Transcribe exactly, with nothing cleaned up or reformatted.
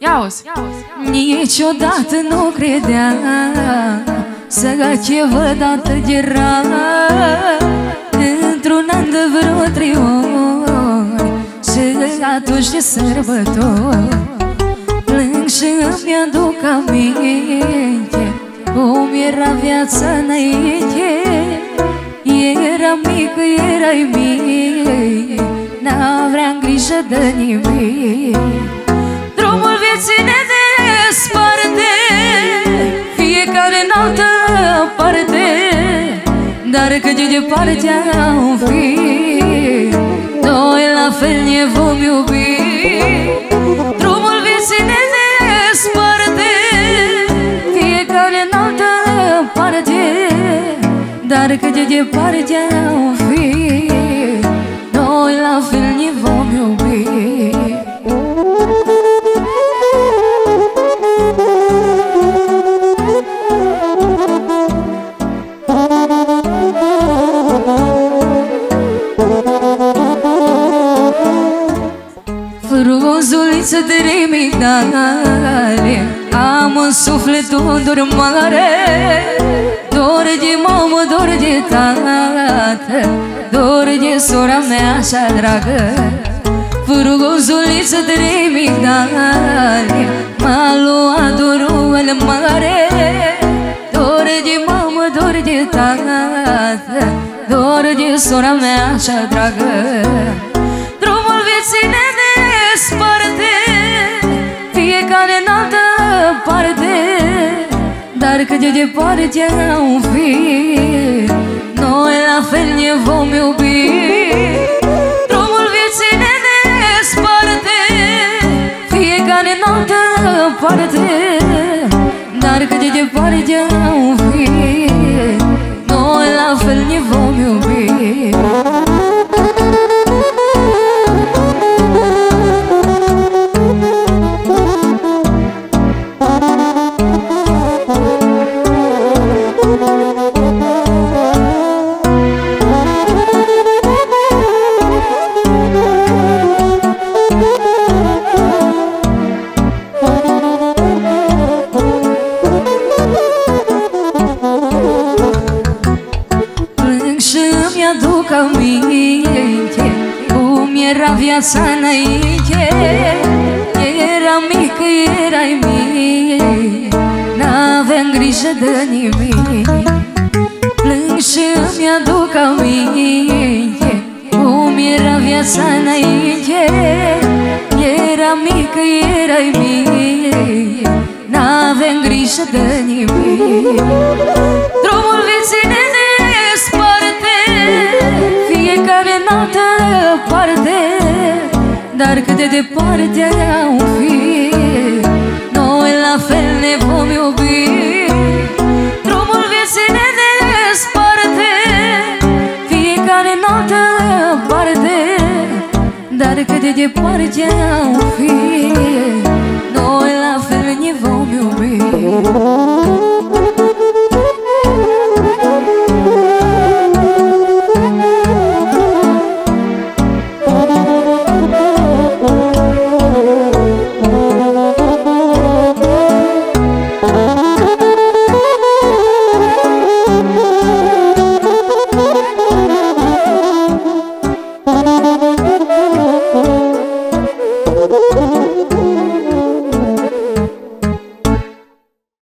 Ia-uzi! Niciodată nu credeam să ce văd atât de rar. Într-un an de vreo trei ori și atunci de sărbători plâng și îmi aduc aminte cum era viața înainte. Eram mică, erai mic, n-aveam grijă de nimic. Drumul vieții ne desparte, fiecare în altă parte, dar cât de departe am fi, noi la fel ne vom iubi. Drumul vieții ne desparte, fiecare în altă parte, dar cât de departe am fi, noi la fel ne vom iubi. Fruzuliță de migdale, am în suflet un dor mare, dor de mamă, dor de tată, dor de sora mea așa dragă. Fruzuliță de migdale, m-a luat dorul mare, dor de mamă, dor de tată, dor de sora mea așa dragă. Drumul vieții ne desparte, fiecare în altă parte, dar cât de departe am fi, noi la fel ne vom iubi. Drumul vieții ne desparte, fiecare în altă parte, dar cât de departe am fi, noi la fel ne vom iubi. Viața înainte, eram mică, erai mic, n-aveam grijă de nimic. Plâng și îmi aduc aminte cum era viața înainte. Eram mică, erai mic, n-aveam grijă de nimic. Drumul vieții ne desparte, fiecare în altă parte, dar cât de departe am fi, noi la fel ne vom iubi. Drumul vieții ne desparte, fiecare în altă parte, dar cât de departe am fi, noi la fel ne vom iubi.